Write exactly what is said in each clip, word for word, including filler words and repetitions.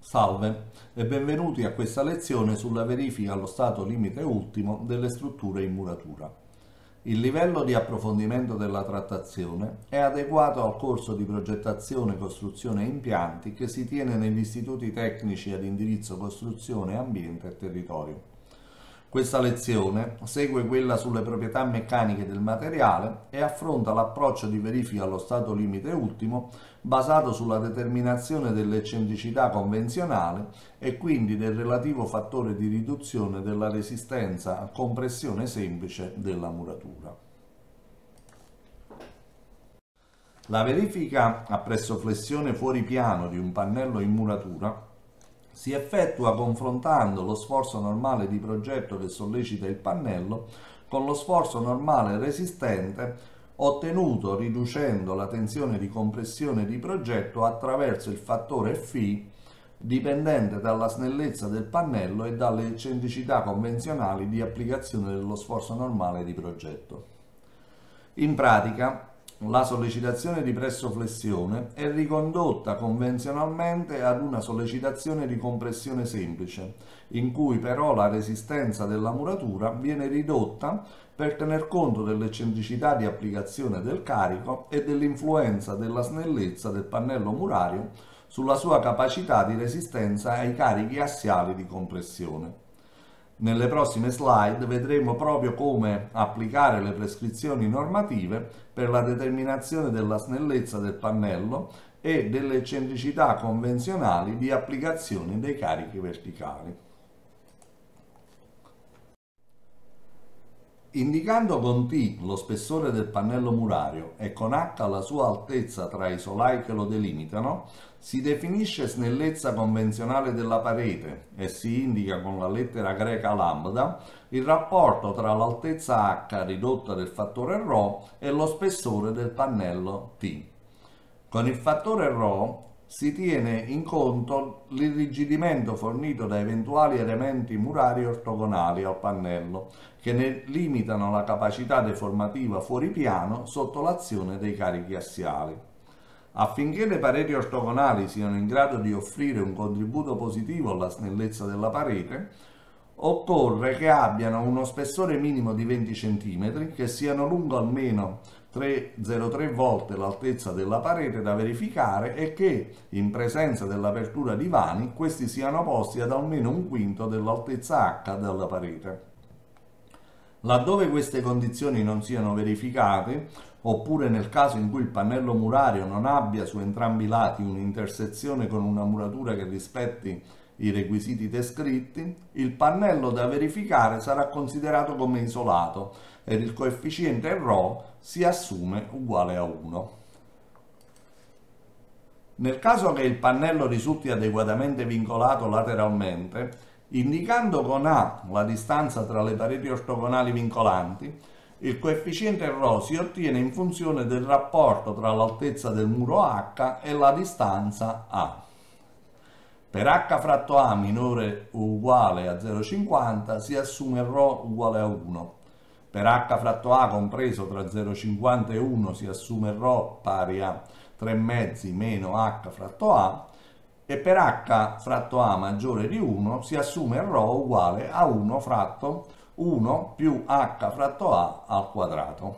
Salve e benvenuti a questa lezione sulla verifica allo stato limite ultimo delle strutture in muratura. Il livello di approfondimento della trattazione è adeguato al corso di progettazione, costruzione e impianti che si tiene negli istituti tecnici ad indirizzo costruzione, ambiente e territorio. Questa lezione segue quella sulle proprietà meccaniche del materiale e affronta l'approccio di verifica allo stato limite ultimo basato sulla determinazione dell'eccentricità convenzionale e quindi del relativo fattore di riduzione della resistenza a compressione semplice della muratura. La verifica a pressoflessione fuori piano di un pannello in muratura si effettua confrontando lo sforzo normale di progetto che sollecita il pannello con lo sforzo normale resistente ottenuto riducendo la tensione di compressione di progetto attraverso il fattore Φ dipendente dalla snellezza del pannello e dalle eccentricità convenzionali di applicazione dello sforzo normale di progetto. In pratica, la sollecitazione di pressoflessione è ricondotta convenzionalmente ad una sollecitazione di compressione semplice, in cui però la resistenza della muratura viene ridotta per tener conto dell'eccentricità di applicazione del carico e dell'influenza della snellezza del pannello murario sulla sua capacità di resistenza ai carichi assiali di compressione. Nelle prossime slide vedremo proprio come applicare le prescrizioni normative per la determinazione della snellezza del pannello e delle eccentricità convenzionali di applicazione dei carichi verticali. Indicando con T lo spessore del pannello murario e con H la sua altezza tra i solai che lo delimitano, si definisce snellezza convenzionale della parete e si indica con la lettera greca lambda il rapporto tra l'altezza H ridotta del fattore ρ e lo spessore del pannello T. Con il fattore ρ si tiene in conto l'irrigidimento fornito da eventuali elementi murari ortogonali al pannello, che ne limitano la capacità deformativa fuori piano sotto l'azione dei carichi assiali. Affinché le pareti ortogonali siano in grado di offrire un contributo positivo alla snellezza della parete, occorre che abbiano uno spessore minimo di venti centimetri, che siano lungo almeno tre virgola zero tre volte l'altezza della parete da verificare e che, in presenza dell'apertura di vani, questi siano posti ad almeno un quinto dell'altezza H della parete. Laddove queste condizioni non siano verificate, oppure nel caso in cui il pannello murario non abbia su entrambi i lati un'intersezione con una muratura che rispetti i requisiti descritti, il pannello da verificare sarà considerato come isolato ed il coefficiente ρ si assume uguale a uno. Nel caso che il pannello risulti adeguatamente vincolato lateralmente, indicando con A la distanza tra le pareti ortogonali vincolanti, il coefficiente ρ si ottiene in funzione del rapporto tra l'altezza del muro H e la distanza A. Per H fratto A minore o uguale a zero virgola cinquanta si assume ρ uguale a uno. Per H fratto A compreso tra zero virgola cinquanta e uno si assume ρ pari a tre mezzi meno H fratto A e per H fratto A maggiore di uno si assume ρ uguale a uno fratto uno più H fratto A al quadrato.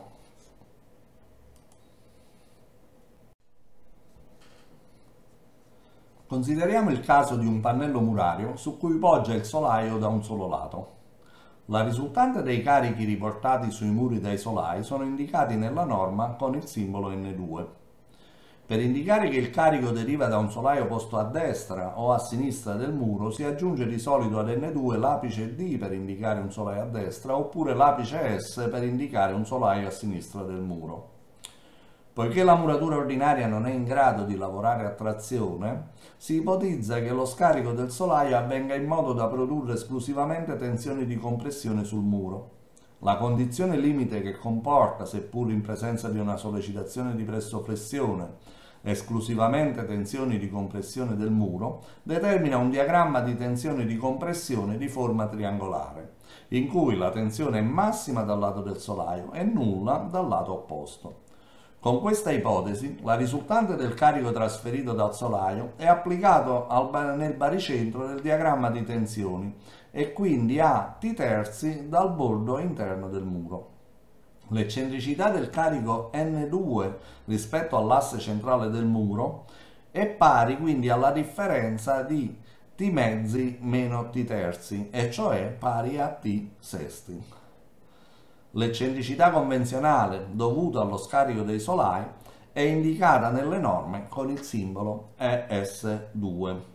Consideriamo il caso di un pannello murario su cui poggia il solaio da un solo lato. La risultante dei carichi riportati sui muri dai solai sono indicati nella norma con il simbolo N due. Per indicare che il carico deriva da un solaio posto a destra o a sinistra del muro si aggiunge di solito ad N due l'apice D per indicare un solaio a destra oppure l'apice S per indicare un solaio a sinistra del muro. Poiché la muratura ordinaria non è in grado di lavorare a trazione, si ipotizza che lo scarico del solaio avvenga in modo da produrre esclusivamente tensioni di compressione sul muro. La condizione limite che comporta, seppur in presenza di una sollecitazione di pressoflessione, esclusivamente tensioni di compressione del muro, determina un diagramma di tensione di compressione di forma triangolare, in cui la tensione è massima dal lato del solaio e nulla dal lato opposto. Con questa ipotesi, la risultante del carico trasferito dal solaio è applicato al ba- nel baricentro del diagramma di tensioni e quindi a t terzi dal bordo interno del muro. L'eccentricità del carico N due rispetto all'asse centrale del muro è pari quindi alla differenza di t mezzi meno t terzi, e cioè pari a t sesti. L'eccentricità convenzionale dovuta allo scarico dei solai è indicata nelle norme con il simbolo E S due.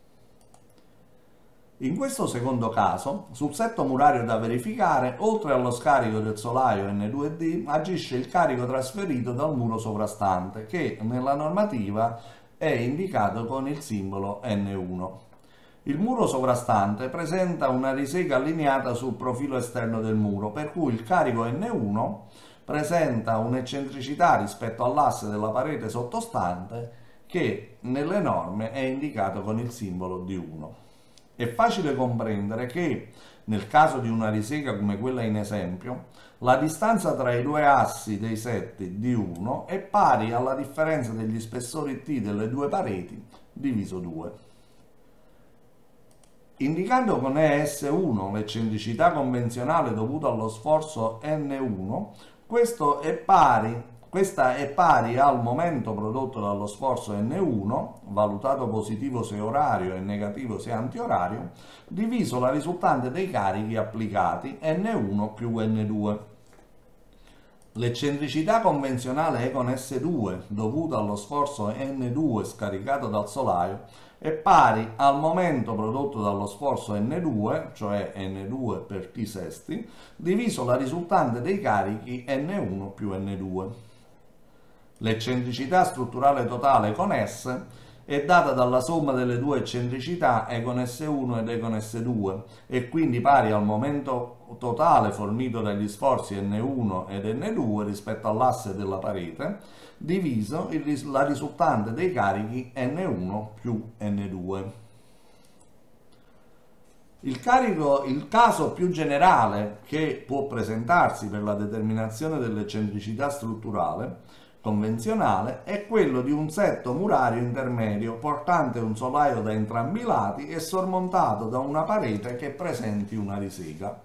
In questo secondo caso, sul setto murario da verificare, oltre allo scarico del solaio N due D, agisce il carico trasferito dal muro sovrastante, che nella normativa è indicato con il simbolo N uno. Il muro sovrastante presenta una risega allineata sul profilo esterno del muro, per cui il carico N uno presenta un'eccentricità rispetto all'asse della parete sottostante che nelle norme è indicato con il simbolo D uno. È facile comprendere che, nel caso di una risega come quella in esempio, la distanza tra i due assi dei setti D uno è pari alla differenza degli spessori T delle due pareti diviso due. Indicando con E S uno l'eccentricità convenzionale dovuta allo sforzo N uno, questo è pari Questa è pari al momento prodotto dallo sforzo N uno, valutato positivo se orario e negativo se antiorario, diviso la risultante dei carichi applicati N uno più N due. L'eccentricità convenzionale E con S due, dovuta allo sforzo N due scaricato dal solaio, è pari al momento prodotto dallo sforzo N due, cioè N due per T sesti, diviso la risultante dei carichi N uno più N due. L'eccentricità strutturale totale con S è data dalla somma delle due eccentricità E con S uno ed E con S due e quindi pari al momento totale fornito dagli sforzi N uno ed N due rispetto all'asse della parete, diviso il, la risultante dei carichi N uno più N due. Il, carico, il caso più generale che può presentarsi per la determinazione dell'eccentricità strutturale convenzionale è quello di un setto murario intermedio portante un solaio da entrambi i lati e sormontato da una parete che presenti una risega.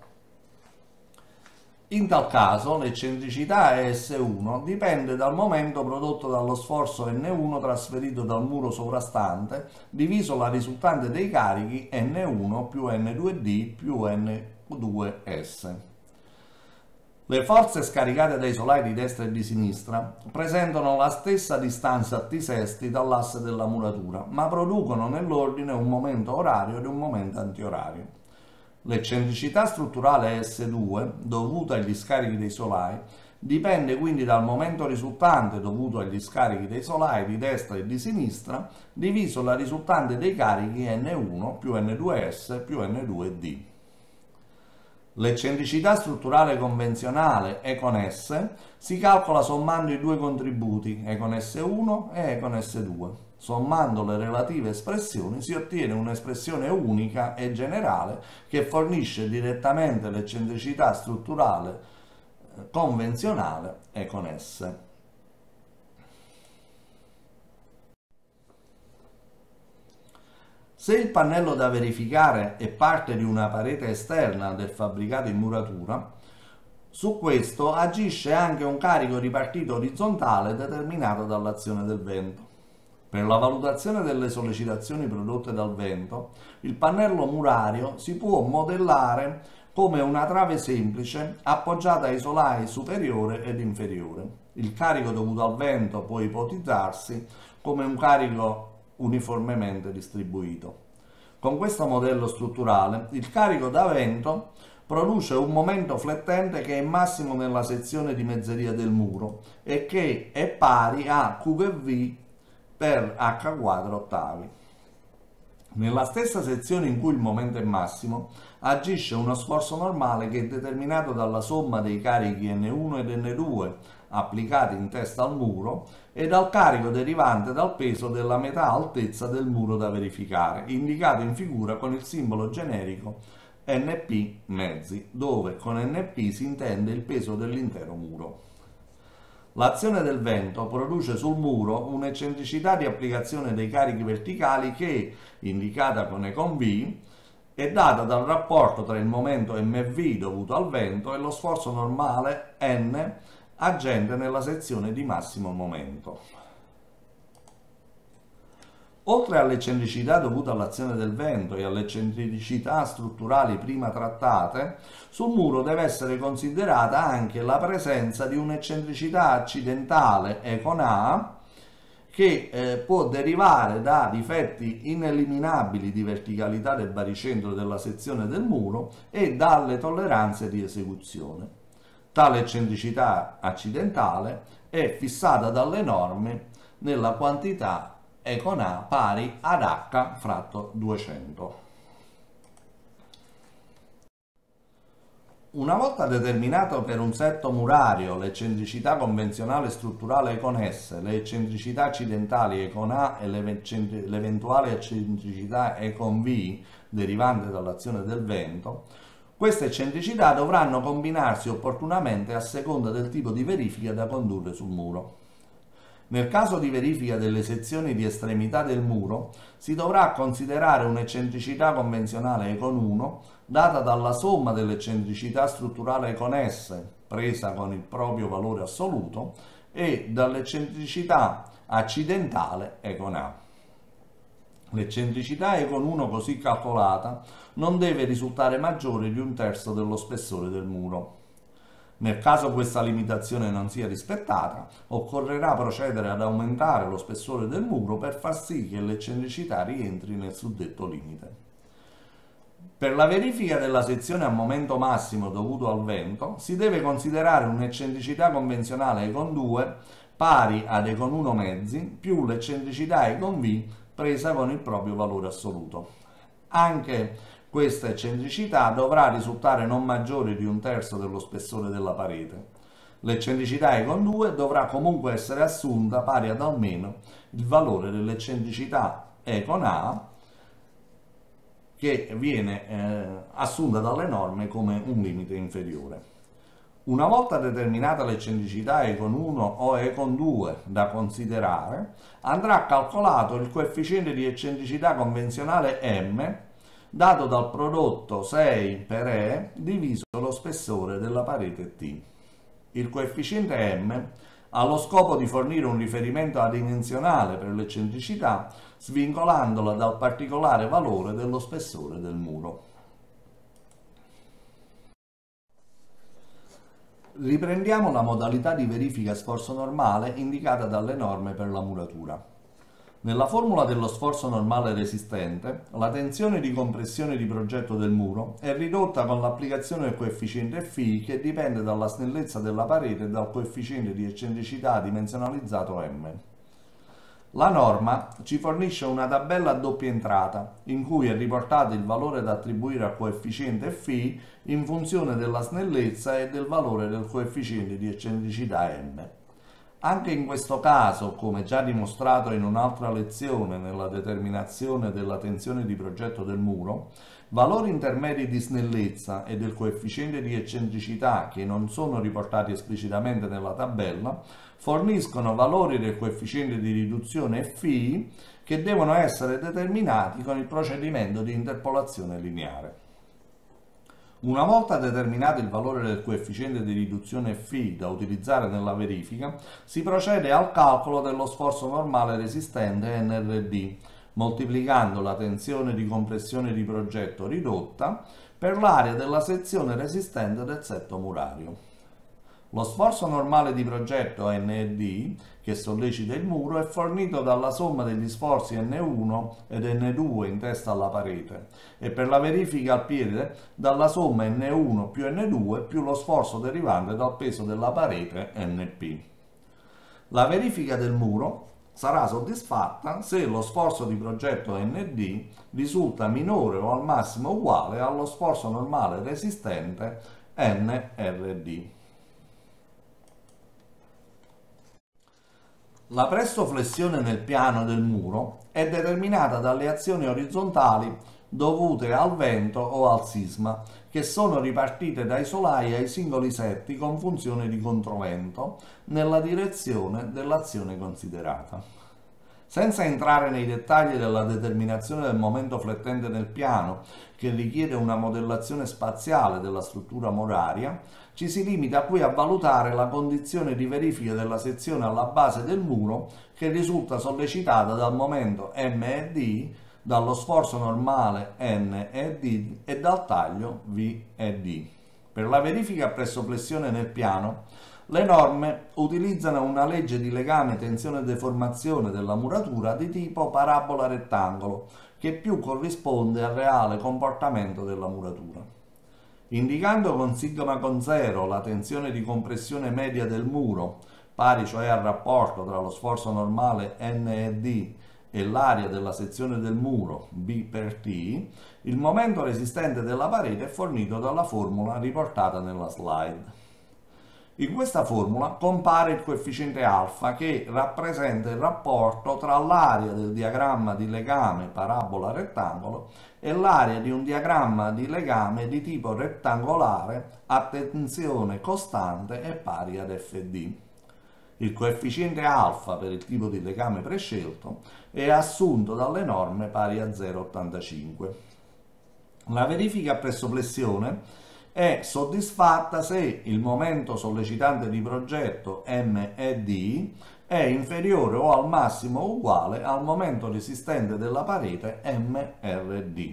In tal caso l'eccentricità E S uno dipende dal momento prodotto dallo sforzo N uno trasferito dal muro sovrastante diviso la risultante dei carichi N uno più N due D più N due S. Le forze scaricate dai solai di destra e di sinistra presentano la stessa distanza T sesti dall'asse della muratura, ma producono nell'ordine un momento orario ed un momento antiorario. L'eccentricità strutturale E S due, dovuta agli scarichi dei solai, dipende quindi dal momento risultante dovuto agli scarichi dei solai di destra e di sinistra, diviso la risultante dei carichi N uno più N due S più N due D. L'eccentricità strutturale convenzionale E con S si calcola sommando i due contributi E con S uno e E con S due. Sommando le relative espressioni si ottiene un'espressione unica e generale che fornisce direttamente l'eccentricità strutturale convenzionale E con S. Se il pannello da verificare è parte di una parete esterna del fabbricato in muratura, su questo agisce anche un carico ripartito orizzontale determinato dall'azione del vento. Per la valutazione delle sollecitazioni prodotte dal vento, il pannello murario si può modellare come una trave semplice appoggiata ai solai superiore ed inferiore. Il carico dovuto al vento può ipotizzarsi come un carico uniformemente distribuito. Con questo modello strutturale, il carico da vento produce un momento flettente che è massimo nella sezione di mezzeria del muro e che è pari a Q V per H quadro ottavi. Nella stessa sezione in cui il momento è massimo, agisce uno sforzo normale che è determinato dalla somma dei carichi N uno ed N due applicati in testa al muro e dal carico derivante dal peso della metà altezza del muro da verificare, indicato in figura con il simbolo generico N P mezzi, dove con N P si intende il peso dell'intero muro. L'azione del vento produce sul muro un'eccentricità di applicazione dei carichi verticali che, indicata con E con V, è data dal rapporto tra il momento mv dovuto al vento e lo sforzo normale N agente nella sezione di massimo momento. Oltre all'eccentricità dovuta all'azione del vento e alle eccentricità strutturali prima trattate, sul muro deve essere considerata anche la presenza di un'eccentricità accidentale E con A che eh, può derivare da difetti ineliminabili di verticalità del baricentro della sezione del muro e dalle tolleranze di esecuzione. Tale eccentricità accidentale è fissata dalle norme nella quantità E con A pari ad H fratto duecento. Una volta determinato per un setto murario l'eccentricità convenzionale strutturale E con S, le eccentricità accidentali E con A e l'eventuale eccentricità E con V derivante dall'azione del vento, queste eccentricità dovranno combinarsi opportunamente a seconda del tipo di verifica da condurre sul muro. Nel caso di verifica delle sezioni di estremità del muro, si dovrà considerare un'eccentricità convenzionale E con uno, data dalla somma dell'eccentricità strutturale E con S, presa con il proprio valore assoluto, e dall'eccentricità accidentale E con A. L'eccentricità E con uno così calcolata non deve risultare maggiore di un terzo dello spessore del muro. Nel caso questa limitazione non sia rispettata, occorrerà procedere ad aumentare lo spessore del muro per far sì che l'eccentricità rientri nel suddetto limite. Per la verifica della sezione a momento massimo dovuto al vento, si deve considerare un'eccentricità convenzionale E con due pari ad E con uno mezzi più l'eccentricità E con V presa con il proprio valore assoluto. Anche questa eccentricità dovrà risultare non maggiore di un terzo dello spessore della parete. L'eccentricità E con due dovrà comunque essere assunta pari ad almeno il valore dell'eccentricità E con A che viene eh, assunta dalle norme come un limite inferiore. Una volta determinata l'eccentricità E con uno o E con due da considerare, andrà calcolato il coefficiente di eccentricità convenzionale M dato dal prodotto sei per E diviso lo spessore della parete T. Il coefficiente M ha lo scopo di fornire un riferimento adimensionale per l'eccentricità, svincolandola dal particolare valore dello spessore del muro. Riprendiamo la modalità di verifica sforzo normale indicata dalle norme per la muratura. Nella formula dello sforzo normale resistente, la tensione di compressione di progetto del muro è ridotta con l'applicazione del coefficiente Φ che dipende dalla snellezza della parete e dal coefficiente di eccentricità dimensionalizzato M. La norma ci fornisce una tabella a doppia entrata, in cui è riportato il valore da attribuire al coefficiente Φ in funzione della snellezza e del valore del coefficiente di eccentricità M. Anche in questo caso, come già dimostrato in un'altra lezione nella determinazione della tensione di progetto del muro, valori intermedi di snellezza e del coefficiente di eccentricità che non sono riportati esplicitamente nella tabella forniscono valori del coefficiente di riduzione Φ che devono essere determinati con il procedimento di interpolazione lineare. Una volta determinato il valore del coefficiente di riduzione Φ da utilizzare nella verifica, si procede al calcolo dello sforzo normale resistente N R D, moltiplicando la tensione di compressione di progetto ridotta per l'area della sezione resistente del setto murario. Lo sforzo normale di progetto N R D, che sollecita il muro, è fornito dalla somma degli sforzi N uno ed N due in testa alla parete e per la verifica al piede dalla somma N uno più N due più lo sforzo derivante dal peso della parete N P. La verifica del muro sarà soddisfatta se lo sforzo di progetto N D risulta minore o al massimo uguale allo sforzo normale resistente N R D. La pressoflessione nel piano del muro è determinata dalle azioni orizzontali dovute al vento o al sisma che sono ripartite dai solai ai singoli setti con funzione di controvento nella direzione dell'azione considerata. Senza entrare nei dettagli della determinazione del momento flettente nel piano, che richiede una modellazione spaziale della struttura muraria, ci si limita qui a valutare la condizione di verifica della sezione alla base del muro che risulta sollecitata dal momento M e D, dallo sforzo normale N e D e dal taglio V e D. Per la verifica presso flessione nel piano, le norme utilizzano una legge di legame tensione e deformazione della muratura di tipo parabola rettangolo, che più corrisponde al reale comportamento della muratura. Indicando con sigma con zero la tensione di compressione media del muro, pari cioè al rapporto tra lo sforzo normale N e D e l'area della sezione del muro B per T, il momento resistente della parete è fornito dalla formula riportata nella slide. In questa formula compare il coefficiente alfa che rappresenta il rapporto tra l'area del diagramma di legame parabola rettangolo e l'area di un diagramma di legame di tipo rettangolare a tensione costante e pari ad F D. Il coefficiente alfa per il tipo di legame prescelto è assunto dalle norme pari a zero virgola ottantacinque. La verifica presso flessione è soddisfatta se il momento sollecitante di progetto M E D è inferiore o al massimo uguale al momento resistente della parete M R D.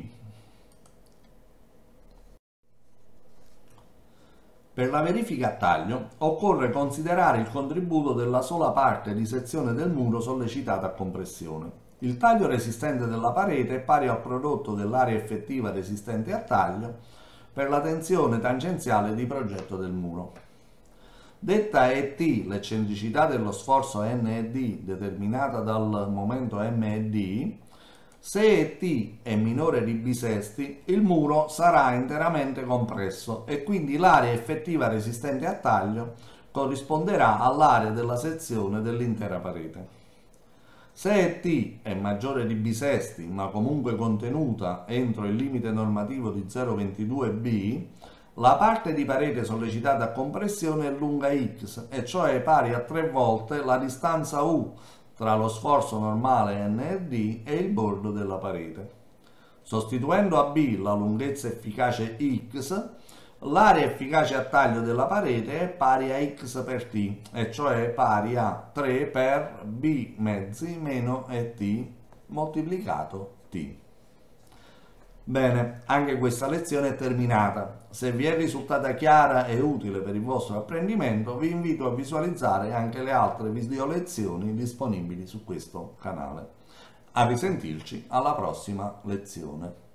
Per la verifica a taglio occorre considerare il contributo della sola parte di sezione del muro sollecitata a compressione. Il taglio resistente della parete è pari al prodotto dell'area effettiva resistente a taglio per la tensione tangenziale di progetto del muro. Detta E T l'eccentricità dello sforzo N E D determinata dal momento M E D, se E T è minore di B sesti, il muro sarà interamente compresso e quindi l'area effettiva resistente a taglio corrisponderà all'area della sezione dell'intera parete. Se E T è maggiore di B sesti, ma comunque contenuta entro il limite normativo di zero virgola ventidue B, la parte di parete sollecitata a compressione è lunga X, e cioè pari a tre volte la distanza U tra lo sforzo normale N e D e il bordo della parete. Sostituendo a B la lunghezza efficace X, l'area efficace a taglio della parete è pari a X per T, e cioè pari a tre per B mezzi meno E T moltiplicato T. Bene, anche questa lezione è terminata. Se vi è risultata chiara e utile per il vostro apprendimento, vi invito a visualizzare anche le altre video lezioni disponibili su questo canale. A risentirci alla prossima lezione.